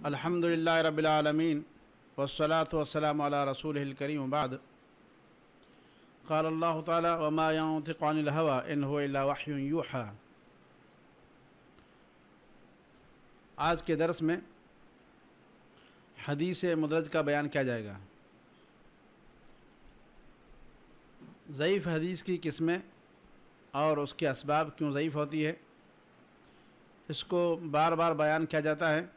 الحمدللہ رب العالمین والصلاة والسلام علی رسولہ الکریم وبعد قال اللہ تعالی وما ينطق عن الهوى ان هو الا وحی یوحی۔ آج کے درس میں حدیث مدرج کا بیان کیا جائے گا۔ ضعیف حدیث کی قسمیں اور اس کے اسباب کیوں ضعیف ہوتی ہے، اس کو بار بار بیان کیا جاتا ہے،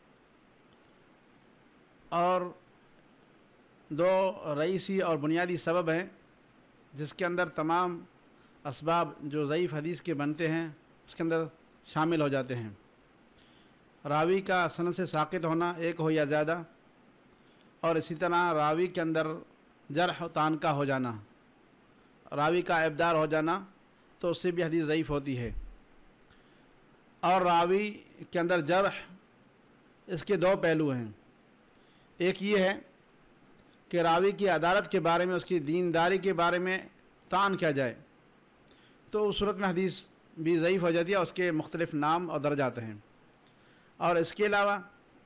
اور دو رئیسی اور بنیادی سبب ہیں جس کے اندر تمام اسباب جو ضعیف حدیث کے بنتے ہیں اس کے اندر شامل ہو جاتے ہیں۔ راوی کا سند سے ساقط ہونا ایک ہو یا زیادہ، اور اسی طرح راوی کے اندر جرح و تانکا ہو جانا، راوی کا عیبدار ہو جانا، تو اس سے بھی حدیث ضعیف ہوتی ہے۔ اور راوی کے اندر جرح، اس کے دو پہلو ہیں۔ ایک یہ ہے کہ راوی کی عدالت کے بارے میں، اس کی دینداری کے بارے میں طعن کیا جائے، تو اس صورت میں حدیث بھی ضعیف ہو جاتی ہے، اس کے مختلف نام اور درجات ہیں۔ اور اس کے علاوہ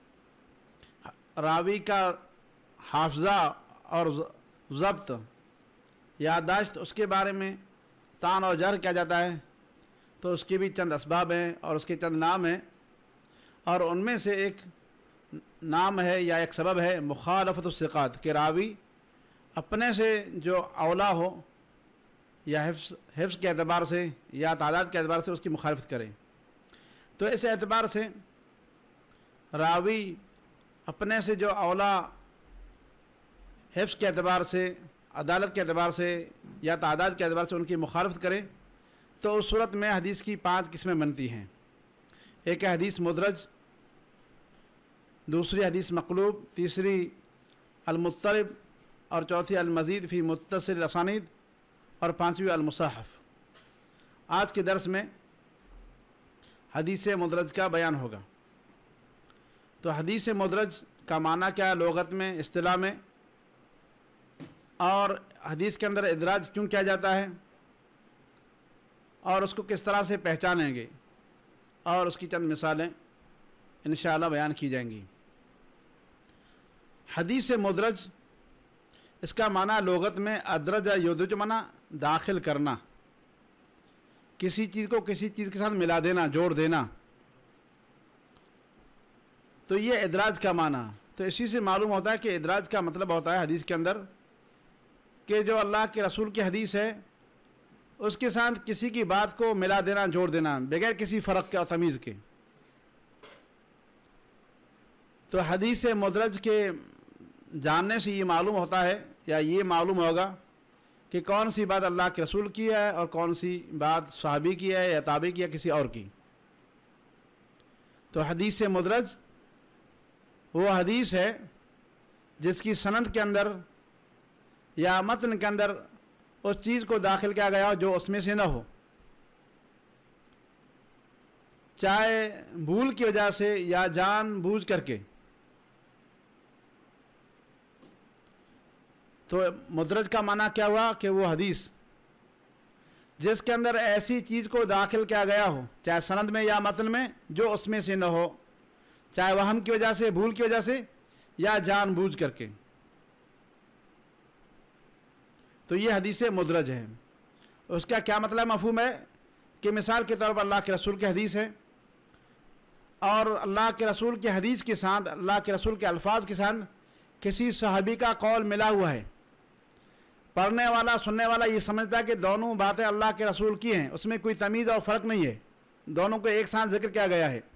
راوی کا حافظہ اور ضبط، یادداشت، اس کے بارے میں طعن اور جرح کیا جاتا ہے، تو اس کے بھی چند اسباب ہیں اور اس کے چند نام ہیں، اور ان میں سے ایک نام ہے یا ایک سبب ہے مخالفت الثقات، کہ راوی اپنے سے جو اولا ہو یا حفظ کے اعتبار سے یا تعداد کے اعتبار سے اس کی مخالفت کرے۔ تو اس اعتبار سے راوی اپنے سے جو اولا حفظ کے اعتبار سے، عدالت کے اعتبار سے یا تعداد کے اعتبار سے ان کی مخالفت کرے، تو اس صورت میں حدیث کی 5 قسمیں بنتی ہیں۔ ایک ہے حدیث مدرج، دوسری حدیث مقلوب، تیسری المضطرب، اور چوتھی المزید فی متصل الاسانید، اور پانچویں المصحف۔ آج کے درس میں حدیث مدرج کا بیان ہوگا۔ تو حدیث مدرج کا معنی کیا ہے لغت میں، اصطلاح میں، اور حدیث کے اندر ادراج کیوں کیا جاتا ہے، اور اس کو کس طرح سے پہچانیں گے، اور اس کی چند مثالیں انشاءاللہ بیان کی جائیں گی۔ حدیث مدرج، اس کا معنی لغت میں ادرج یدرج معنی داخل کرنا، کسی چیز کو کسی چیز کے ساتھ ملا دینا، جوڑ دینا، تو یہ ادراج کا معنی۔ تو اسی سے معلوم ہوتا ہے کہ ادراج کا مطلب ہوتا ہے حدیث کے اندر کہ جو اللہ کے رسول کی حدیث ہے اس کے ساتھ کسی کی بات کو ملا دینا، جوڑ دینا، بغیر کسی فرق کے اور تمیز کے۔ تو حدیث مدرج کے جاننے سے یہ معلوم ہوتا ہے، یا یہ معلوم ہوگا کہ کون سی بات اللہ کے رسول کی ہے اور کون سی بات صحابی کی ہے یا تابعی کی یا کسی اور کی۔ تو حدیث مدرج وہ حدیث ہے جس کی سند کے اندر یا متن کے اندر اس چیز کو داخل کیا گیا ہو جو اس میں سے نہ ہو، چاہے بھول کی وجہ سے یا جان بوجھ کر کے۔ تو مدرج کا معنی کیا ہوا کہ وہ حدیث جس کے اندر ایسی چیز کو داخل کیا گیا ہو، چاہے سند میں یا متن میں، جو اس میں سے نہ ہو، چاہے وہم کی وجہ سے، بھول کی وجہ سے، یا جان بوجھ کر کے۔ تو یہ حدیث مدرج ہے۔ اس کا کیا مطلب مفہوم ہے کہ مثال کے طور پر اللہ کے رسول کی حدیث ہے، اور اللہ کے رسول کی حدیث کے ساتھ، اللہ کے رسول کے الفاظ کے ساتھ کسی صحابی کا قول ملا ہوا ہے۔ پڑھنے والا، سننے والا یہ سمجھتا ہے کہ دونوں باتیں اللہ کے رسول کی ہیں، اس میں کوئی تمیز اور فرق نہیں ہے، دونوں کو ایک ساتھ ذکر کیا گیا ہے۔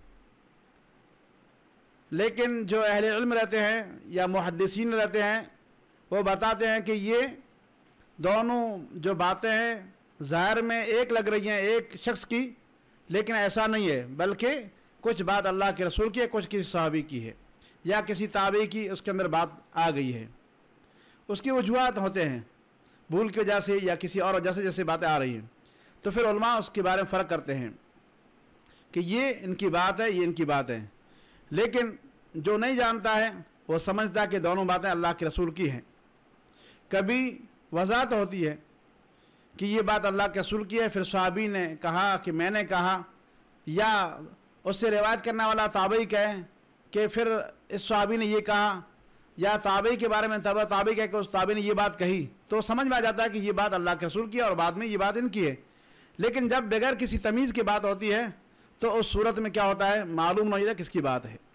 لیکن جو اہل علم رہتے ہیں یا محدثین رہتے ہیں، وہ بتاتے ہیں کہ یہ دونوں جو باتیں ہیں ظاہر میں ایک لگ رہی ہیں ایک شخص کی، لیکن ایسا نہیں ہے، بلکہ کچھ بات اللہ کے رسول کی ہے، کچھ کسی صحابی کی ہے یا کسی تابعی کی، اس کے اندر بات آ گئی ہے۔ اس کی وجوہات ہوتے ہیں، بھول کی وجہ سے یا کسی اور وجہ سے جیسے باتیں آ رہی ہیں، تو پھر علماء اس کے بارے میں فرق کرتے ہیں کہ یہ ان کی بات ہے، یہ ان کی بات ہے۔ لیکن جو نہیں جانتا ہے وہ سمجھتا ہے کہ دونوں باتیں اللہ کے رسول کی ہیں۔ کبھی وضاحت ہوتی ہے کہ یہ بات اللہ کے رسول کی ہے، پھر صحابی نے کہا کہ میں نے کہا، یا اس سے روایت کرنے والا تابعی کہے کہ پھر اس صحابی نے یہ کہا یا تابعی کے بارے میں تابعی کہہ کہ اس تابعی نے یہ بات کہی، تو سمجھ میں آ جاتا ہے کہ یہ بات اللہ کے رسول کی ہے اور بعد میں یہ بات ان کی ہے۔ لیکن جب بغیر کسی تمیز کی بات ہوتی ہے تو اس صورت میں کیا ہوتا ہے، معلوم نہیں ہوتا کس کی بات ہے۔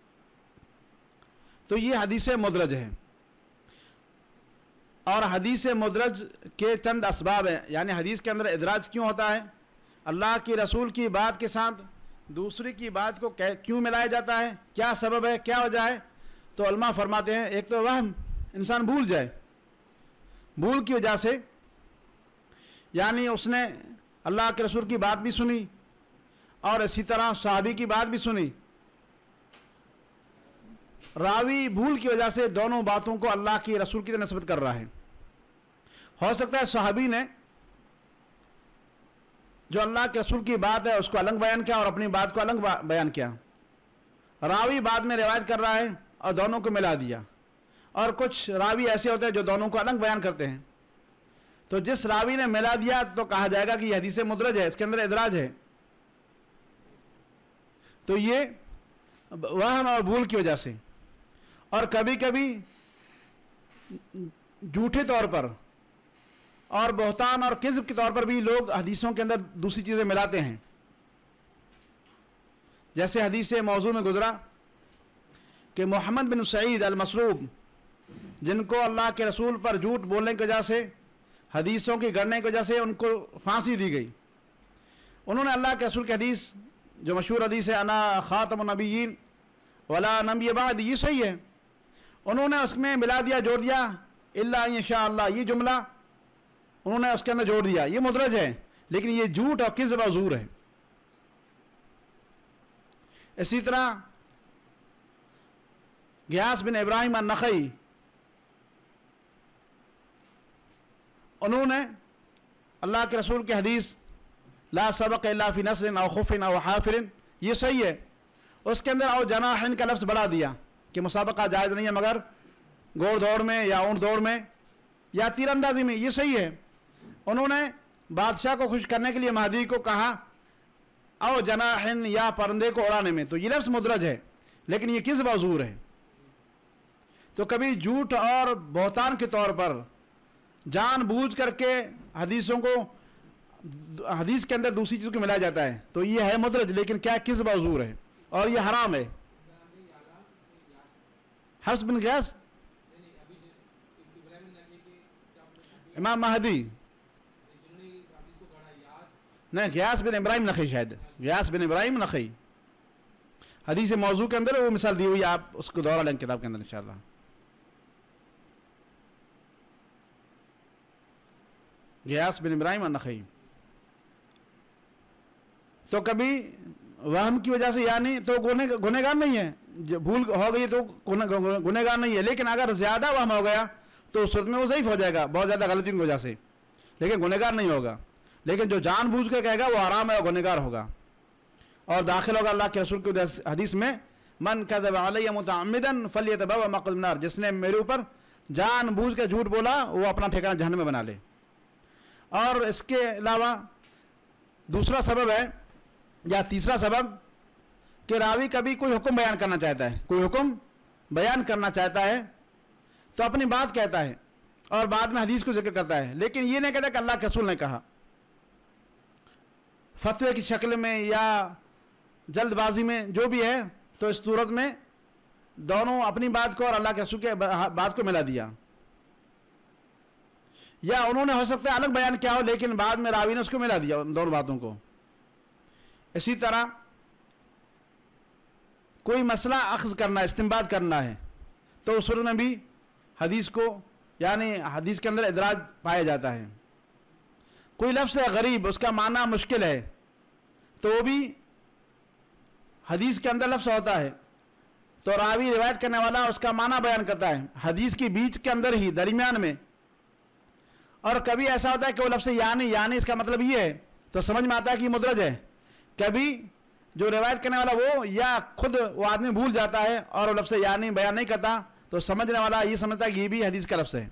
تو یہ حدیث مدرج ہے، اور حدیث مدرج کے چند اسباب ہیں، یعنی حدیث کے اندر ادراج کیوں ہوتا ہے، اللہ کی رسول کی بات کے ساتھ دوسری کی بات کو کیوں ملایا جاتا ہے، کیا سبب ہے، کیا وجہ ہے۔ تو علماء فرماتے ہیں ایک تو وہم، انسان بھول جائے، بھول کی وجہ سے، یعنی اس نے اللہ کے رسول کی بات بھی سنی اور اسی طرح صحابی کی بات بھی سنی، راوی بھول کی وجہ سے دونوں باتوں کو اللہ کی رسول کی طرف نسبت کر رہا ہے۔ ہو سکتا ہے صحابی نے جو اللہ کے رسول کی بات ہے اس کو الگ بیان کیا اور اپنی بات کو الگ بیان کیا، راوی بعد میں روایت کر رہا ہے اور دونوں کو ملا دیا، اور کچھ راوی ایسے ہوتے ہیں جو دونوں کو الگ بیان کرتے ہیں۔ تو جس راوی نے ملا دیا تو کہا جائے گا کہ یہ حدیث مدرج ہے، اس کے اندر ادراج ہے۔ تو یہ وہم اور بھول کی وجہ سے، اور کبھی کبھی جھوٹے طور پر اور بہتان اور کذب کے طور پر بھی لوگ حدیثوں کے اندر دوسری چیزیں ملاتے ہیں، جیسے حدیث موضوع میں گزرا کہ محمد بن سعید المسروب، جن کو اللہ کے رسول پر جھوٹ بولنے کی وجہ سے، حدیثوں کی گڑنے کی وجہ سے ان کو پھانسی دی گئی، انہوں نے اللہ کے رسول کی حدیث جو مشہور حدیث ہے انا خاتم النبیین ولا نبی بعد، یہ صحیح ہے، انہوں نے اس میں ملا دیا، جوڑ دیا الا ان شاء اللہ، یہ جملہ انہوں نے اس کے اندر جوڑ دیا، یہ مدرج ہے، لیکن یہ جھوٹ اور کذب اور زور ہے۔ اسی طرح غیاث بن ابراہیم النخعی، انہوں نے اللہ کے رسول کی حدیث لا سبق الا فی نصر او خف او حافر، یہ صحیح ہے، اس کے اندر او جناح کا لفظ بڑھا دیا کہ مسابقہ جائز نہیں ہے مگر گھوڑ دوڑ میں یا اونٹ دوڑ میں یا تیر اندازی میں، یہ صحیح ہے۔ انہوں نے بادشاہ کو خوش کرنے کے لیے مہدی کو کہا او جناح، یا پرندے کو اڑانے میں، تو یہ لفظ مدرج ہے، لیکن یہ کذب و زور ہے۔ تو کبھی جھوٹ اور بہتان کے طور پر جان بوجھ کر کے حدیثوں کو، حدیث کے اندر دوسری چیز کو ملایا جاتا ہے، تو یہ ہے مدرج، لیکن کیا کذب و زور ہے اور یہ حرام ہے۔ حفص بن غیاث امام مہدی، نہیں غیاث بن ابراہیم نخعی، شاید غیاث بن ابراہیم نخعی، حدیث موضوع کے اندر وہ مثال دی ہوئی، آپ اس کو دورہ لیں کتاب کے اندر انشاءاللہ۔ غیاث بن ابراہیم النخعی، تو کبھی وہم کی وجہ سے، یعنی تو گنہگار نہیں ہے، بھول ہو گئی تو گنہگار نہیں ہے، لیکن اگر زیادہ وہم ہو گیا تو اس صورت میں وہ ضعیف ہو جائے گا بہت زیادہ غلطی کی وجہ سے، لیکن گنہگار نہیں ہوگا۔ لیکن جو جان بوجھ کے کہے گا وہ حرام ہے اور گنہگار ہوگا اور داخل ہوگا اللہ کے رسول کی حدیث میں من کذب علی متعمدا فلیتبوأ مقعدہ من النار، جس نے میرے اوپر جان بوجھ کے جھوٹ بولا وہ اپنا ٹھکانہ جہنم میں بنا لے۔ اور اس کے علاوہ دوسرا سبب ہے یا تیسرا سبب کہ راوی کبھی کوئی حکم بیان کرنا چاہتا ہے، کوئی حکم بیان کرنا چاہتا ہے تو اپنی بات کہتا ہے اور بعد میں حدیث کو ذکر کرتا ہے، لیکن یہ نہیں کہتا کہ اللہ کے رسول نے کہا، فتوے کی شکل میں یا جلد بازی میں جو بھی ہے، تو اس صورت میں دونوں اپنی بات کو اور اللہ کے رسول کے بات کو ملا دیا، یا انہوں نے ہو سکتا ہے الگ بیان کیا ہو لیکن بعد میں راوی نے اس کو ملا دیا ان دونوں باتوں کو۔ اسی طرح کوئی مسئلہ اخذ کرنا، استنباط کرنا ہے تو اس صورت میں بھی حدیث کو، یعنی حدیث کے اندر ادراج پایا جاتا ہے۔ کوئی لفظ ہے غریب، اس کا معنی مشکل ہے تو وہ بھی حدیث کے اندر لفظ ہوتا ہے، تو راوی روایت کرنے والا اس کا معنی بیان کرتا ہے حدیث کی بیچ کے اندر ہی، درمیان میں۔ اور کبھی ایسا ہوتا ہے کہ وہ لفظ یعنی اس کا مطلب یہ ہے تو سمجھ میں آتا ہے کہ یہ مدرج ہے۔ کبھی جو روایت کرنے والا وہ یا خود وہ آدمی بھول جاتا ہے اور وہ لفظ یعنی بیان نہیں کرتا تو سمجھنے والا یہ سمجھتا ہے کہ یہ بھی حدیث کا لفظ ہے،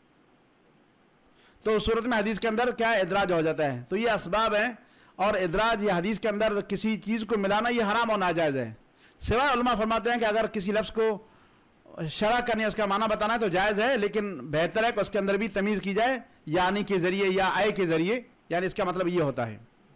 تو اس صورت میں حدیث کے اندر کیا ادراج ہو جاتا ہے۔ تو یہ اسباب ہیں، اور ادراج یہ حدیث کے اندر کسی چیز کو ملانا یہ حرام اور ناجائز ہے، سوائے علماء فرماتے ہیں کہ اگر کسی لفظ کو شرح کرنے اس کا معنی بتانا ہے تو جائز ہے، لیکن بہتر ہے کہ اس کے اندر بھی تمیز کی جائے، یعنی کے ذریعے یا اے کے ذریعے، یعنی اس کا مطلب یہ ہوتا ہے۔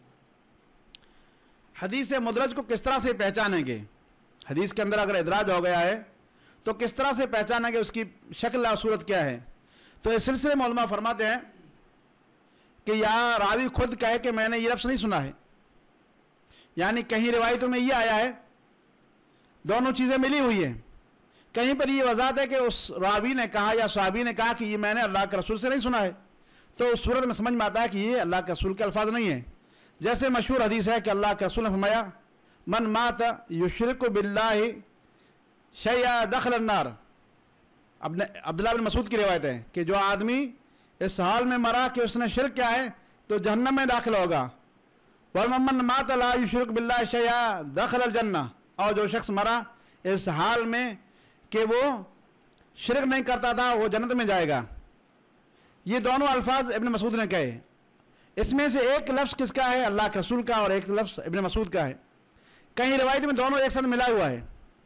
حدیث مدرج کو کس طرح سے پہچانیں گے؟ حدیث کے اندر اگر ادراج ہو گیا ہے تو کس طرح سے پہچانیں گے، اس کی شکل اور صورت کیا ہے؟ تو اس سلسلے میں علماء فرماتے ہیں کہ یا راوی خود کہے کہ میں نے یہ لفظ نہیں سنا ہے، یعنی کہیں روایتوں میں یہ آیا ہے، دونوں چیزیں ملی ہوئی ہیں، کہیں پر یہ وضاحت ہے کہ اس راوی نے کہا یا صحابی نے کہا کہ یہ میں نے اللہ کے رسول سے نہیں سنا ہے، تو اس صورت میں سمجھ میں آتا ہے کہ یہ اللہ کے رسول کے الفاظ نہیں ہیں۔ جیسے مشہور حدیث ہے کہ اللہ کے رسول نے فرمایا من مات یشرک باللہ شیئا دخل النار، عبداللہ بن مسعود کی روایت ہے کہ جو آدمی اس حال میں مرا کہ اس نے شرک کیا ہے تو جہنم میں داخل ہوگا، ومن مات لا یشرک باللہ شیئا دخل الجنہ، اور جو شخص مرا اس حال میں کہ وہ شرک نہیں کرتا تھا وہ جنت میں جائے گا۔ یہ دونوں الفاظ ابن مسعود نے کہے، اس میں سے ایک لفظ کس کا ہے؟ اللہ کے رسول کا، اور ایک لفظ ابن مسعود کا ہے۔ کہیں روایت میں دونوں ایک ساتھ ملا ہوا ہے،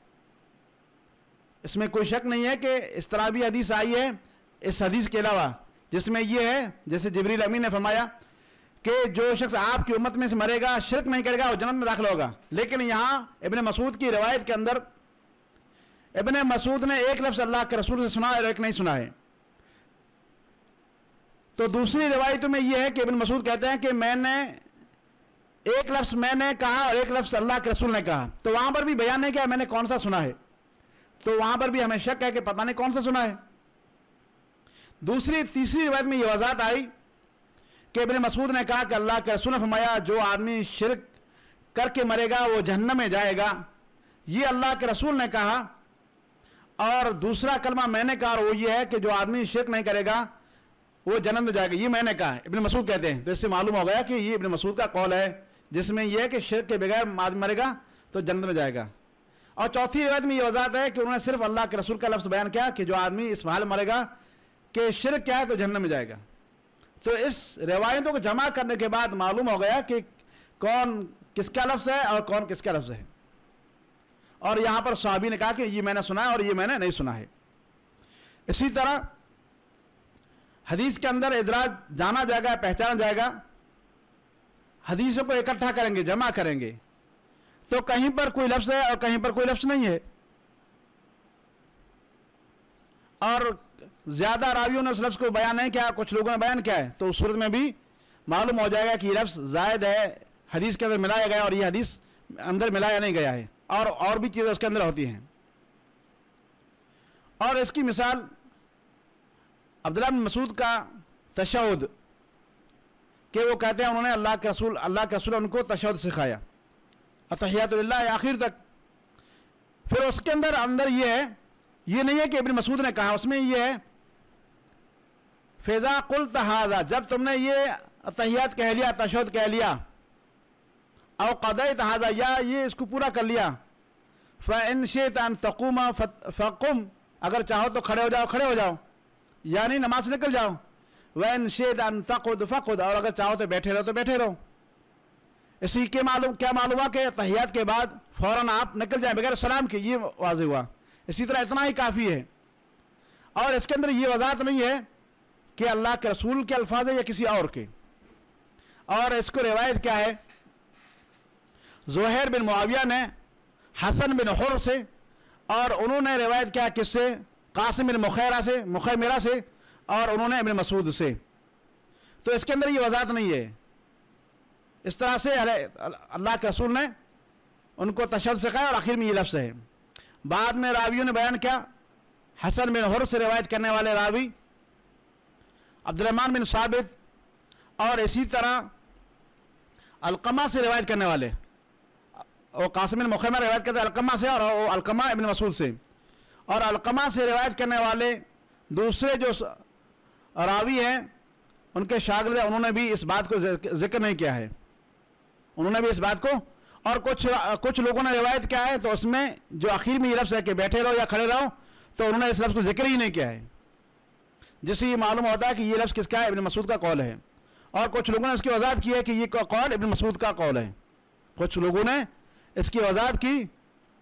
اس میں کوئی شک نہیں ہے کہ اس طرح بھی حدیث آئی ہے اس حدیث کے علاوہ، جس میں یہ ہے جیسے جبریل امین نے فرمایا کہ جو شخص آپ کی امت میں سے مرے گا شرک نہیں کرے گا وہ جنت میں داخل ہوگا، لیکن یہاں ابن مسعود کی روایت کے اندر ابن مسعود نے ایک لفظ اللہ کے رسول سے سنا اور ایک نہیں سنا ہے۔ تو دوسری روایتوں میں یہ ہے کہ ابن مسعود کہتے ہیں کہ میں نے ایک لفظ میں نے کہا اور ایک لفظ اللہ کے رسول نے کہا، تو وہاں پر بھی بیان نہیں کیا میں نے کون سا سنا ہے، تو وہاں پر بھی ہمیں شک ہے کہ پتہ نہیں کون سا سنا ہے۔ تیسری روایت میں یہ وضاحت آئی کہ ابن مسعود نے کہا کہ اللہ کے رسول نے فرمایا جو آدمی شرک کر کے مرے گا وہ جہنم میں جائے گا، یہ اللہ کے رسول نے کہا، اور دوسرا کلمہ میں نے کہا اور وہ یہ ہے کہ جو آدمی شرک نہیں کرے گا وہ جنت میں جائے گا، یہ میں نے کہا، ابن مسعود کہتے ہیں۔ تو اس سے معلوم ہو گیا کہ یہ ابن مسعود کا قول ہے جس میں یہ ہے کہ شرک کے بغیر آدمی مرے گا تو جنت میں جائے گا۔ اور چوتھی روایت میں یہ وضاحت ہے کہ انہوں نے صرف اللہ کے رسول کا لفظ بیان کیا کہ جو آدمی اس حال مرے گا کہ شرک کیا ہے تو جہنم میں جائے گا۔ تو اس روایتوں کو جمع کرنے کے بعد معلوم ہو گیا کہ کون کس کا لفظ ہے اور کون کس کا لفظ ہے، اور یہاں پر صحابی نے کہا کہ یہ میں نے سنا ہے اور یہ میں نے نہیں سنا ہے۔ اسی طرح حدیث کے اندر ادراج جانا جائے گا، پہچانا جائے گا، حدیثوں کو اکٹھا کریں گے، جمع کریں گے، تو کہیں پر کوئی لفظ ہے اور کہیں پر کوئی لفظ نہیں ہے، اور زیادہ راویوں نے اس لفظ کو بیان نہیں کیا، کچھ لوگوں نے بیان کیا ہے، تو اس صورت میں بھی معلوم ہو جائے گا کہ یہ لفظ زائد ہے، حدیث کے اندر ملایا گیا اور یہ حدیث اندر ملایا نہیں گیا ہے، اور بھی چیزیں اس کے اندر ہوتی ہیں۔ اور اس کی مثال عبداللہ بن مسعود کا تشہد، کہ وہ کہتے ہیں انہوں نے اللہ کے رسول ان کو تشہد سکھایا، التحیات للہ آخر تک۔ پھر اس کے اندر یہ نہیں ہے کہ ابن مسعود نے کہا، اس میں یہ ہے فَإِذَا قُلْتَ هَذَا، جب تم نے یہ التحیات کہہ لیا، تشہد کہہ لیا، او قضیت هذا، یا یہ اس کو پورا کر لیا، فَإِنْ شِئْتَ أَن تَقُومَ فَقُمْ، اگر چاہو تو کھڑے ہو جاؤ، یعنی نماز سے نکل جاؤ، وَإِنْ شِئْتَ أَن تَقْعُدْ فَقْعُدْ، اور اگر چاہو تو بیٹھے رہو۔ اسی کے کیا معلوم ہوا کہ تحیات کے بعد فوراً آپ نکل جائیں بغیر سلام کے، یہ واضح ہوا۔ اسی طرح اتنا ہی کافی ہے، اور اس کے اندر یہ وضاحت نہیں ہے کہ اللہ کے رسول کے الفاظ ہے یا کسی اور کے۔ اور اس کو روایت کیا ہے، زہیر بن معاویہ نے حسن بن حر سے، اور انہوں نے روایت کیا کس سے، قاسم بن مخیمرہ سے، اور انہوں نے ابن مسعود سے۔ تو اس کے اندر یہ وضاحت نہیں ہے، اس طرح سے اللہ کے رسول نے ان کو تشہد سکھایا اور آخر میں یہ لفظ ہے۔ بعد میں راویوں نے بیان کیا، حسن بن حر سے روایت کرنے والے راوی عبدالرحمن بن ثابت، اور اسی طرح علقمہ سے روایت کرنے والے، اور قاسم بن مخیمہ روایت کرتے ہیں علقمہ سے، اور علقمہ ابن مسعود سے، اور علقمہ سے روایت کرنے والے دوسرے جو راوی ہیں ان کے شاگرد ہیں، انہوں نے بھی اس بات کو ذکر نہیں کیا ہے، انہوں نے بھی اس بات کو، اور کچھ لوگوں نے روایت کیا ہے تو اس میں جو آخر میں یہ لفظ ہے کہ بیٹھے رہو یا کھڑے رہو، تو انہوں نے اس لفظ کو ذکر ہی نہیں کیا ہے، جس سے یہ معلوم ہوتا ہے کہ یہ لفظ کس کا ہے، ابن مسعود کا قول ہے۔ اور کچھ لوگوں نے اس کی وضاحت کی ہے کہ یہ قول ابن مسعود کا قول ہے، کچھ لوگوں نے اس کی وضاحت کی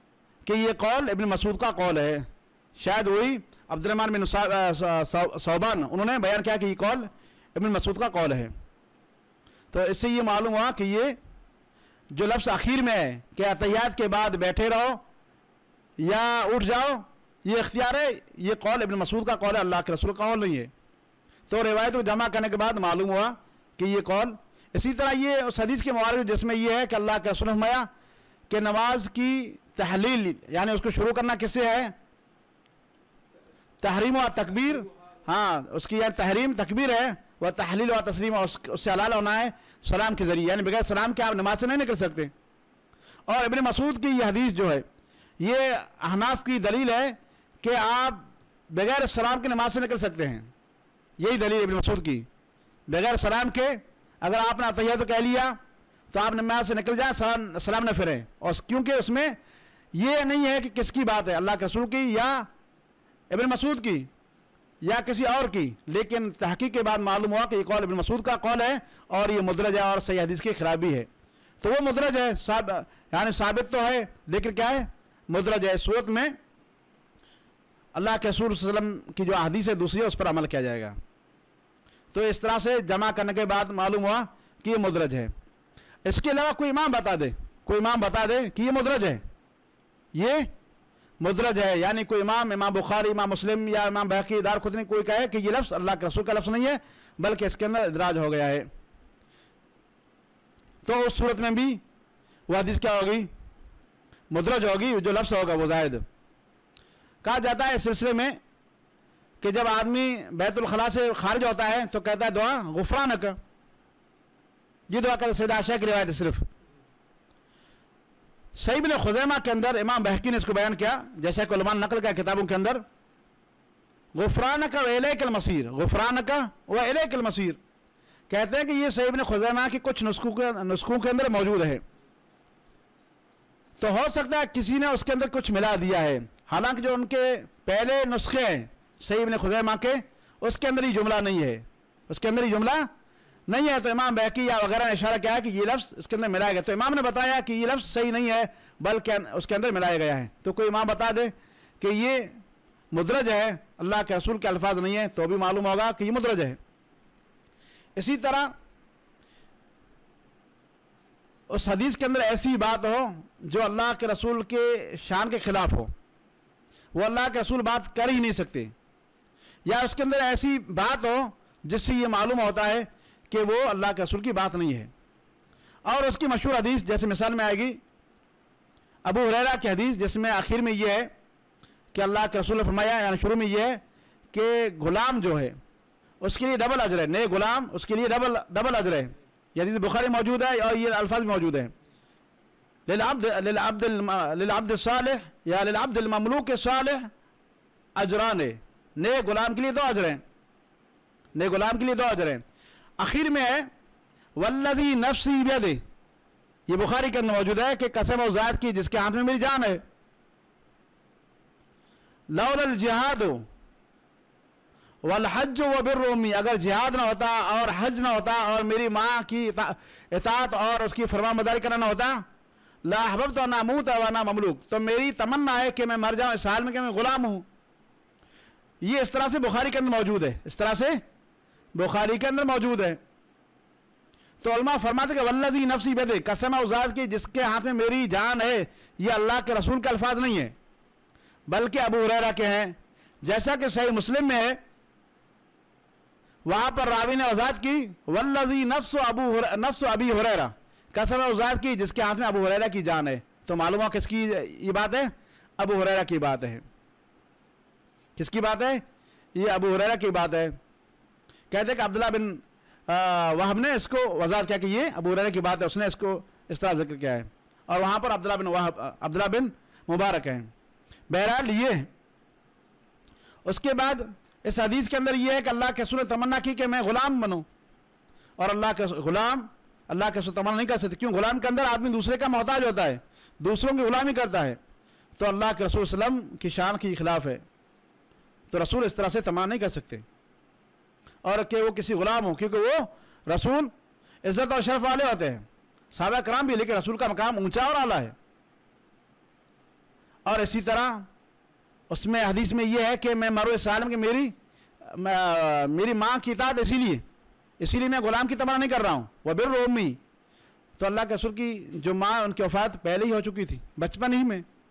کہ یہ قول ابن مسعود کا قول ہے. شاید وہی عبدالرحمن بن ثوبان انہوں نے بیان کیا کہ یہ قول ابن مسعود کا قول ہے. تو اس سے یہ معلوم ہوا کہ یہ جو لفظ اخیر میں ہے کہ اتحیات کے بعد بیٹھے رہو یا اٹھ جاؤ، یہ اختیار ہے، یہ قول ابن مسعود کا قول ہے، اللہ کے رسول کا قول نہیں ہے. تو روایت کو جمع کرنے کے بعد معلوم ہوا کہ یہ قول. اسی طرح یہ اس حدیث کے موارد جس میں یہ ہے کہ اللہ کے رسول نے فرمایا کہ نماز کی تحلیل یعنی اس کو شروع کرنا کس سے ہے؟ تحریم و تکبیر. ہاں اس کی یعنی تحریم تکبیر ہے، وہ تحلیل و تسلیم اس سے حلال ہونا ہے سلام کے ذریعے، یعنی بغیر سلام کے آپ نماز سے نہیں نکل سکتے. اور ابن مسعود کی یہ حدیث جو ہے یہ احناف کی دلیل ہے کہ آپ بغیر سلام کے نماز سے نکل سکتے ہیں. یہی دلیل ابن مسعود کی، بغیر سلام کے اگر آپ نے اتحیات تو کہہ لیا تو آپ نماز سے نکل جائیں، سلام نہ پھریں. اور کیونکہ اس میں یہ نہیں ہے کہ کس کی بات ہے، اللہ کے رسول کی یا ابن مسعود کی یا کسی اور کی، لیکن تحقیق کے بعد معلوم ہوا کہ یہ قول ابن مسعود کا قول ہے اور یہ مدرج ہے اور صحیح حدیث کی خرابی ہے. تو وہ مدرج ہے، یعنی ثابت تو ہے لیکن کیا ہے؟ مدرج ہے. اس صورت میں اللہ کے رسول صلی اللہ علیہ وسلم کی جو حدیث ہے دوسری ہے اس پر عمل کیا جائے گا. تو اس طرح سے جمع کرنے کے بعد معلوم ہوا کہ یہ مدرج ہے. اس کے علاوہ کوئی امام بتا دے، کوئی امام بتا دے کہ یہ مدرج ہے، یہ مدرج ہے، یعنی کوئی امام بخاری، امام مسلم یا امام بحقی، دارقطنی کوئی کہے کہ یہ لفظ اللہ کے رسول کا لفظ نہیں ہے بلکہ اس کے اندر ادراج ہو گیا ہے، تو اس صورت میں بھی وہ حدیث کیا ہوگی؟ مدرج ہوگی. جو لفظ ہوگا وہ زائد. کہا جاتا ہے اس سلسلے میں کہ جب آدمی بیت الخلاء سے خارج ہوتا ہے تو کہتا ہے دعا غفرانک. یہ دعا کہتے سیدہ عائشہ کی روایت ہے صرف. صحیح ابن خزیمہ کے اندر امام بحقی نے اس کو بیان کیا، جیسا کہ علماء نقل کیا کتابوں کے اندر، غفرانک و الیک المصیر، غفرانک و الیک المصیر. کہتے ہیں کہ یہ صحیح ابن خزیمہ کی کچھ نسخوں کے اندر موجود ہے، تو ہو سکتا ہے کسی نے اس کے اندر کچھ ملا دیا ہے، حالانکہ جو ان کے پہلے نسخے ہیں صحیح ابن خزیمہ کے اس کے اندر ہی جملہ نہیں ہے، اس کے اندر ہی جملہ نہیں ہے. تو امام بحقی یا وغیرہ نے اشارہ کیا ہے کہ یہ لفظ اس کے اندر ملایا گیا. تو امام نے بتایا کہ یہ لفظ صحیح نہیں ہے بلکہ اس کے اندر ملایا گیا ہے. تو کوئی امام بتا دے کہ یہ مدرج ہے، اللہ کے رسول کے الفاظ نہیں ہے، تو بھی معلوم ہوگا کہ یہ مدرج ہے. اسی طرح اس حدیث کے اندر ایسی بات ہو جو اللہ کے رسول کے شان کے خلاف ہو، وہ اللہ کے رسول بات کر ہی نہیں سکتے، یا اس کے اندر ایسی بات ہو جس سے یہ معلوم ہوتا ہے کہ وہ اللہ کے رسول کی بات نہیں ہے. اور اس کی مشہور حدیث جیسے مثال میں آئے گی ابو ہریرہ کی حدیث، جس میں آخر میں یہ ہے کہ اللہ کے رسول نے فرمایا، یعنی شروع میں یہ ہے کہ غلام جو ہے اس کے لیے ڈبل اجر ہے، نئے غلام اس کے لیے ڈبل اجر ہے. یہ حدیث بخاری موجود ہے اور یہ الفاظ موجود ہیں، للعبد الصالح یا للعبد المملوک الصالح اجران، نئے غلام کے لیے 2 اجر ہیں، نئے غلام کے لیے 2 اجر ہیں. اخیر میں ہے والذی نفسی بیدہ، یہ بخاری کے اندر موجود ہے کہ قسم و ذات کی جس کے ہاتھ میں میری جان ہے، لولا الجہاد والحج وبر امی، اگر جہاد نہ ہوتا اور حج نہ ہوتا اور میری ماں کی اطاعت اور اس کی فرما برداری کرنا نہ ہوتا، لا احببت ان اموت وانا مملوک، تو میری تمنا ہے کہ میں مر جاؤں اس حال میں کہ میں غلام ہوں. یہ اس طرح سے بخاری کے اندر موجود ہے، اس طرح سے بخاری کے اندر موجود ہے. تو علماء فرماتے کہ والذی نفسی بیدہ، قسم و ذات کی جس کے ہاتھ میں میری جان ہے، یہ اللہ کے رسول کے الفاظ نہیں ہے بلکہ ابو ہریرہ کے ہیں. جیسا کہ صحیح مسلم میں ہے، وہاں پر راوی نے وضاحت کی والذی نفس ابی ہریرہ، قسم و ذات کی جس کے ہاتھ میں ابو ہریرہ کی جان ہے. تو معلوم ہوا کس کی یہ بات ہے؟ ابو ہریرہ کی بات ہے. کس کی بات ہے؟ یہ ابو ہریرہ کی بات ہے. کہتے ہیں کہ عبداللہ بن وہب نے اس کو وضاحت کیا کہ یہ ابو ہریرہ کی بات ہے، اس نے اس کو اس طرح ذکر کیا ہے، اور وہاں پر عبداللہ بن مبارک ہیں. بہرحال یہ ہے. اس کے بعد اس حدیث کے اندر یہ ہے کہ اللہ کے رسول نے تمنا کی کہ میں غلام بنوں، اور اللہ کے رسول تمنا نہیں کر سکتے. کیوں؟ غلام کے اندر آدمی دوسرے کا محتاج ہوتا ہے، دوسروں کی غلامی کرتا ہے، تو اللہ کے رسول صلی اللہ علیہ وسلم کی شان کے خلاف ہے. تو رسول اس طرح سے تمنا نہیں کر سکتے اور کہ وہ کسی غلام ہو، کیونکہ وہ رسول عزت اور شرف والے ہوتے ہیں، صحابہ کرام بھی، لیکن رسول کا مقام اونچا اور اعلیٰ ہے. اور اسی طرح اس میں حدیث میں یہ ہے کہ میں مروع سالم کہ میری ماں کی اطاعت اسی لیے میں غلام کی تمنا نہیں کر رہا ہوں، وبر امی، تو اللہ کے رسول کی جو ماں ان کی وفات پہلے ہی ہو چکی تھی بچپن ہی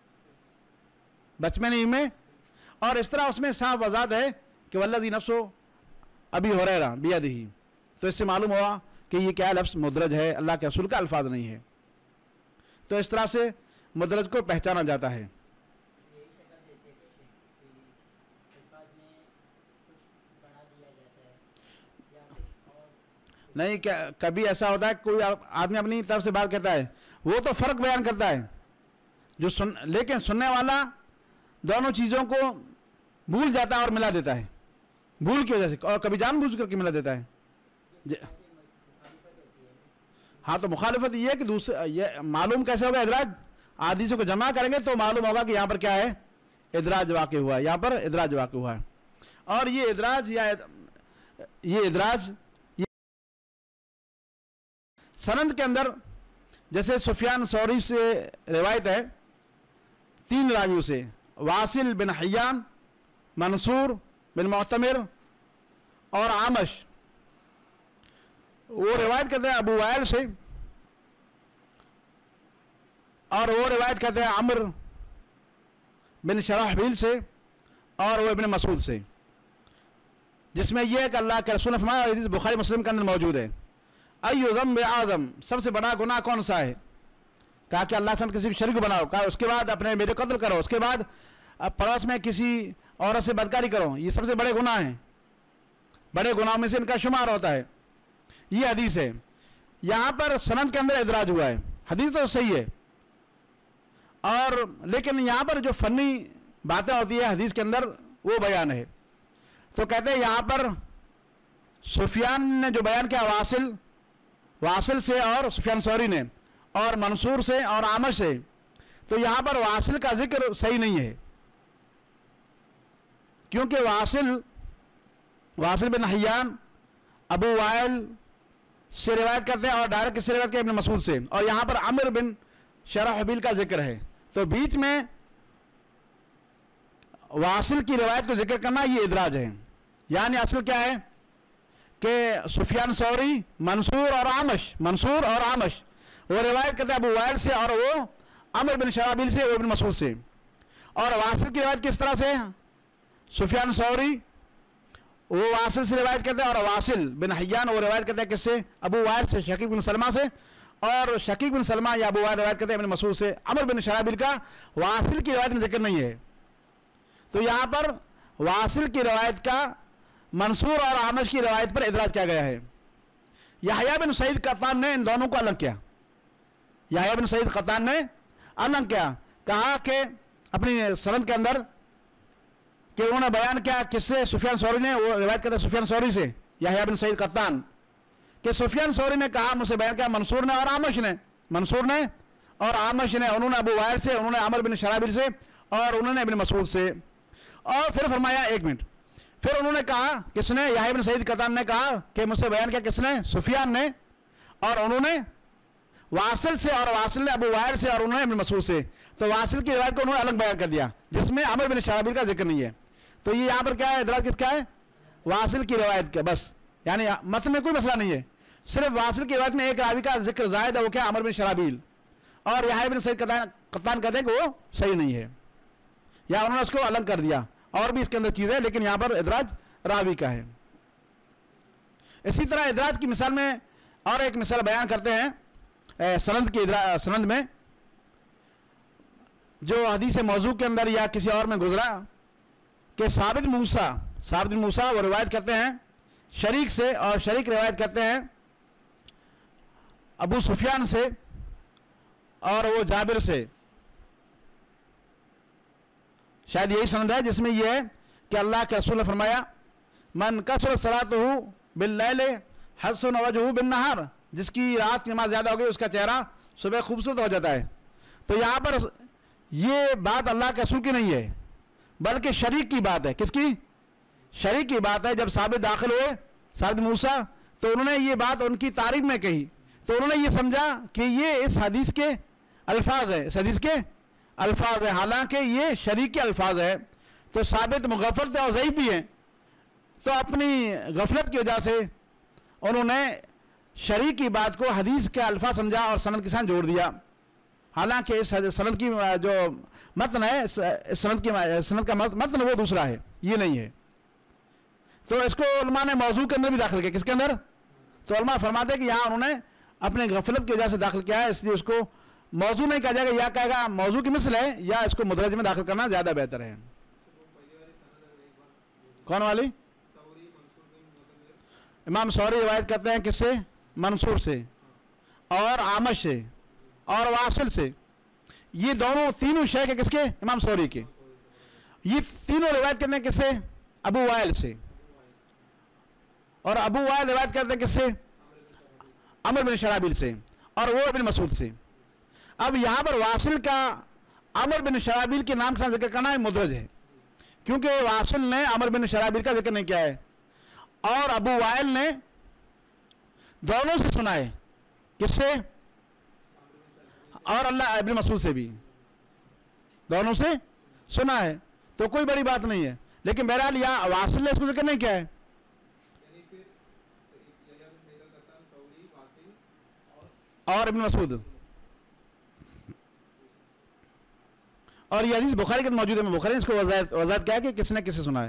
میں، اور اس طرح اس میں صاف وضاحت ہے کہ والذی نفسو ابی ہریرہ بیدہ، تو اس سے معلوم ہوا کہ یہ کیا لفظ مدرج ہے، اللہ کے رسول کا الفاظ نہیں ہے. تو اس طرح سے مدرج کو پہچانا جاتا ہے. نہیں، کبھی ایسا ہوتا ہے کوئی آدمی اپنی طرف سے بات کہتا ہے، وہ تو فرق بیان کرتا ہے لیکن سننے والا دونوں چیزوں کو بھول جاتا ہے اور ملا دیتا ہے بھول کی وجہ سے، اور کبھی جان بوجھ کر کے ملا دیتا ہے. ہاں، تو مخالفت یہ ہے کہ یہ معلوم کیسے ہوگا؟ ادراج حدیثوں کو جمع کریں گے تو معلوم ہوگا کہ یہاں پر کیا ہے، ادراج واقع ہوا ہے، یہاں پر ادراج واقع ہوا ہے. اور یہ ادراج سند کے اندر، جیسے سفیان ثوری سے روایت ہے 3 راویوں سے، واصل بن حیان، منصور بن معتمر اور عامش، وہ روایت کرتے ہیں ابو وائل سے، اور وہ روایت کرتے ہیں عمر بن شرحبیل سے، اور وہ ابن مسعود سے، جس میں یہ ہے کہ اللہ کے رسول نے فرمایا، حدیث بخاری مسلم کے اندر موجود ہے، ایو ذنب اعظم، سب سے بڑا گناہ کون سا ہے؟ کہا کہ اللہ سے کسی کو شریک بناؤ، کہا اس کے بعد اپنے بیٹے قتل کرو، اس کے بعد پڑوس میں کسی عورت سے بدکاری کرو، یہ سب سے بڑے گناہ ہیں، بڑے گناہوں میں سے ان کا شمار ہوتا ہے. یہ حدیث ہے. یہاں پر سند کے اندر ادراج ہوا ہے، حدیث تو صحیح ہے، اور لیکن یہاں پر جو فنی باتیں ہوتی ہے حدیث کے اندر وہ بیان ہے. تو کہتے ہیں یہاں پر سفیان نے جو بیان کیا واصل سے، اور سفیان ثوری نے، اور منصور سے اور عامش سے، تو یہاں پر واصل کا ذکر صحیح نہیں ہے، کیونکہ واصل بن حیان ابو وائل سے روایت کرتے ہیں، اور ڈائریکٹ کس سے روایت کرتے ہیں؟ ابن مسعود سے، اور یہاں پر عمر بن شرحبیل کا ذکر ہے. تو بیچ میں واصل کی روایت کو ذکر کرنا یہ ادراج ہے. یعنی اصل کیا ہے کہ سفیان ثوری، منصور اور عامش وہ روایت کرتے ہیں ابو وائل سے، اور وہ عمر بن شرحبیل سے، وہ ابن مسعود سے. اور واصل کی روایت کس طرح سے؟ سفیان ثوری وہ واصل سے روایت کرتے ہیں، اور واصل بن حیان وہ روایت کرتے ہیں کس سے؟ ابو وائل سے، شقیق بن سلمہ سے، اور شقیق بن سلمہ یا ابو وائل روایت کرتے ہیں ابن مسعود سے. عمر بن شرحبیل کا واصل کی روایت میں ذکر نہیں ہے. تو یہاں پر واصل کی روایت کا منصور اور عامش کی روایت پر ادراج کیا گیا ہے. یحییٰ بن سعید قطان نے ان دونوں کو الگ کیا. یحییٰ بن سعید قطان نے الگ کیا، کہا کہ اپنی سند کے اندر کہ انہوں نے بیان کیا کس سے؟ سفیان ثوری نے، وہ روایت کرتا ہے سفیان ثوری سے، یحییٰ بن سعید قطان، کہ سفیان ثوری نے کہا مجھ سے بیان کیا منصور نے اور عامش نے، انہوں نے ابو وائل سے، انہوں نے عمر بن شرحبیل سے، اور انہوں نے ابن مسعود سے. اور پھر فرمایا ایک منٹ، پھر انہوں نے کہا کس نے؟ یحییٰ بن سعید قطان نے کہا کہ مجھ سے بیان کیا کس نے؟ سفیان نے، اور انہوں نے واصل سے، اور واصل نے ابو وائل سے، اور انہوں نے ابن مسعود سے. تو واصل کی روایت کو انہوں نے الگ بیان کر دیا جس میں عمر بن شرحبیل کا ذکر نہیں ہے. تو یہ یہاں پر کیا ہے؟ ادراج کس کا ہے؟ واصل کی روایت کا. بس یعنی متن میں کوئی مسئلہ نہیں ہے، صرف واصل کی روایت میں ایک راوی کا ذکر زائد ہے، وہ کیا؟ عمر بن شرحبیل. اور یحییٰ بن سعید قطان کہتے ہیں کہ وہ صحیح نہیں ہے، یا انہوں نے اس کو الگ کر دیا. اور بھی اس کے اندر چیزیں، لیکن یہاں پر ادراج راوی کا ہے. اسی طرح ادراج کی مثال میں اور ایک مثال بیان کرتے ہیں سند میں، جو حدیث موضوع کے اندر یا کسی اور میں گزرا کہ ثابت موسیٰ وہ روایت کرتے ہیں شریک سے، اور شریک روایت کرتے ہیں ابو سفیان سے، اور وہ جابر سے. شاید یہی سند ہے جس میں یہ ہے کہ اللہ کے رسول نے فرمایا من کثرت صلاتہ باللیل حسن وجہہ بالنہار، جس کی رات کی نماز زیادہ ہوگی اس کا چہرہ صبح خوبصورت ہو جاتا ہے. تو یہاں پر یہ بات اللہ کے رسول کی نہیں ہے بلکہ شریک کی بات ہے. کس کی؟ شریک کی بات ہے. جب ثابت داخل ہوئے ثابت موسیٰ تو انہوں نے یہ بات ان کی تعریف میں کہی، تو انہوں نے یہ سمجھا کہ یہ اس حدیث کے الفاظ ہیں، اس حدیث کے الفاظ ہیں، حالانکہ یہ شریک کے الفاظ ہیں، تو ثابت مغفل تھے اور ضعیف بھی ہیں، تو اپنی غفلت کی وجہ سے انہوں نے شریک کی بات کو حدیث کے الفاظ سمجھا اور سند کے ساتھ جوڑ دیا، حالانکہ اس سند کی جو متن ہے، اس سند کا متن وہ دوسرا ہے، یہ نہیں ہے۔ تو اس کو علماء نے موضوع کے اندر بھی داخل کیا، کس کے اندر؟ تو علماء فرماتے ہیں کہ یہاں انہوں نے اپنے غفلت کی وجہ سے داخل کیا ہے، اس لیے اس کو موضوع نہیں کہا جائے گا، یا کہے گا موضوع کی مثل ہے، یا اس کو مدرج میں داخل کرنا زیادہ بہتر ہے۔ کون والی؟ امام سوری روایت کرتے ہیں کس سے؟ منصور سے اور عامش سے اور واصل سے، یہ دونوں تینوں شیخ ہیں کس کے؟ امام سوری کے۔ یہ تینوں روایت کرتے ہیں کس سے؟ ابو وائل سے، اور ابو وائل روایت کرتے ہیں کس سے؟ عمر بن شرابیل سے، اور وہ ابن مسعود سے۔ اب یہاں پر واصل کا عمر بن شرابیل کے نام کے ساتھ ذکر کرنا مدرج ہے، کیونکہ واصل نے عمر بن شرابیل کا ذکر نہیں کیا ہے، اور ابو وائل نے دونوں سے سنا ہے، کس سے؟ اور اللہ ابن مسعود سے بھی، دونوں سے سنا ہے، تو کوئی بڑی بات نہیں ہے، لیکن بہرحال یہاں واصل نے اس کو ذکر نہیں کیا ہے۔ اور ابن مسعود، اور یہ حدیث بخاری کے موجود ہے، بخاری نے اس کو وضاحت کیا ہے کہ کس نے کس سے سنا ہے۔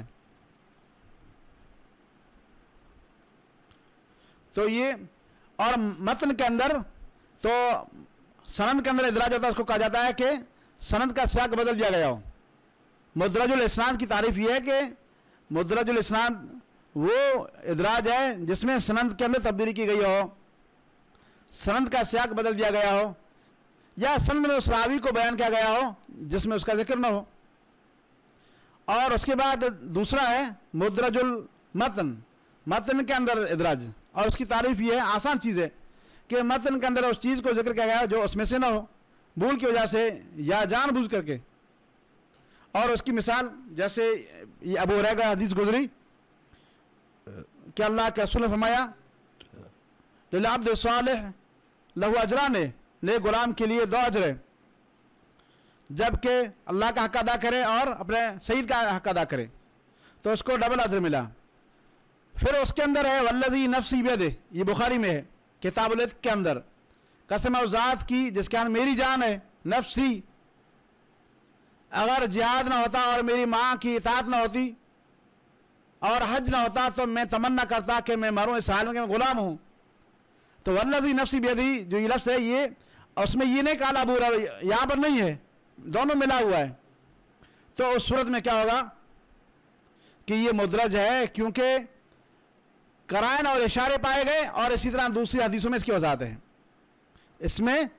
تو یہ، اور متن کے اندر تو سند کے اندر ادراج ہوتا ہے، اس کو کہا جاتا ہے کہ سند کا سیاق بدل دیا گیا ہو۔ مدرج الاسناد کی تعریف یہ ہے کہ مدرج الاسناد وہ ادراج ہے جس میں سند کے اندر تبدیلی کی گئی ہو، سند کا سیاق بدل دیا گیا ہو، یا سند میں اس راوی کو بیان کیا گیا ہو جس میں اس کا ذکر نہ ہو۔ اور اس کے بعد دوسرا ہے مدرج المتن، متن کے اندر ادراج، اور اس کی تعریف یہ ہے، آسان چیز ہے کہ متن کے اندر اس چیز کو ذکر کیا گیا جو اس میں سے نہ ہو، بھول کی وجہ سے یا جان بوجھ کر کے۔ اور اس کی مثال جیسے یہ ابو ہریرہ کا حدیث گزری کہ اللہ کے رسول نے فرمایا للعبد الصالح لہو اجران، نیک غلام کے لیے 2 اجر ہے، جبکہ اللہ کا حق ادا کرے اور اپنے سید کا حق ادا کرے تو اس کو ڈبل اجر ملا۔ پھر اس کے اندر ہے والذی نفسی بیدہ، یہ بخاری میں ہے کتاب العتق کے اندر، قسم اس ذات کی جس کے اندر میری جان ہے، نفسی، اگر جہاد نہ ہوتا اور میری ماں کی اطاعت نہ ہوتی اور حج نہ ہوتا تو میں تمنا کرتا کہ میں مروں اس حال میں کہ میں غلام ہوں۔ تو والذی نفسی بیدہ جو یہ لفظ ہے، یہ اس میں یہ نہیں کہا ابو ہریرہ، یہاں پر نہیں ہے، دونوں ملا ہوا ہے۔ تو اس صورت میں کیا ہوگا کہ یہ مدرج ہے، کیونکہ قرائن اور اشارے پائے گئے، اور اسی طرح دوسری حدیثوں میں اس کی وضاحت ہے، اس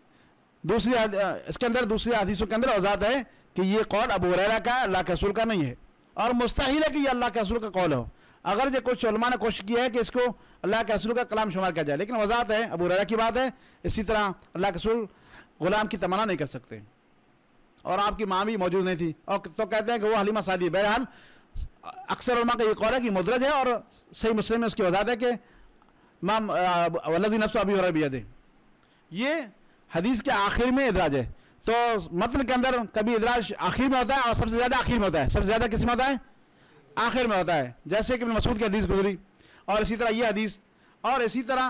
کے اندر دوسری حدیثوں کے اندر وضاحت ہے کہ یہ قول ابو ہریرہ کا اللہ کے رسول کا نہیں ہے، اور مستحیل ہے کہ یہ اللہ کے رسول کا قول ہو، اگر جو کچھ علماء نے کوشش کی ہے کہ اس کو اللہ کے رسول کا کلام شمار کیا جائے، لیکن وضاحت ہے ابو ہریرہ کی بات ہے۔ اسی طرح اللہ کے رسول غلام کی تمنا نہیں کر سکتے، اور آپ کی ماں بھی موجود نہیں تھی، اور تو کہتے ہیں کہ وہ حلیمہ سعدیہ۔ بہرحال اکثر علماء کا یہ قول ہے کہ مدرج ہے، اور صحیح مسلم میں اس کی وضاحت ہے کہ امام والذی نفس ابی ہریرہ بیدہ، یہ حدیث کے آخر میں ادراج ہے۔ تو متن کے اندر کبھی ادراج آخر میں ہوتا ہے، اور سب سے زیادہ آخر میں ہوتا ہے، سب سے زیادہ کس میں ہوتا ہے؟ آخر میں ہوتا ہے، جیسے کہ ابن مسعود کی حدیث گزری، اور اسی طرح یہ حدیث، اور اسی طرح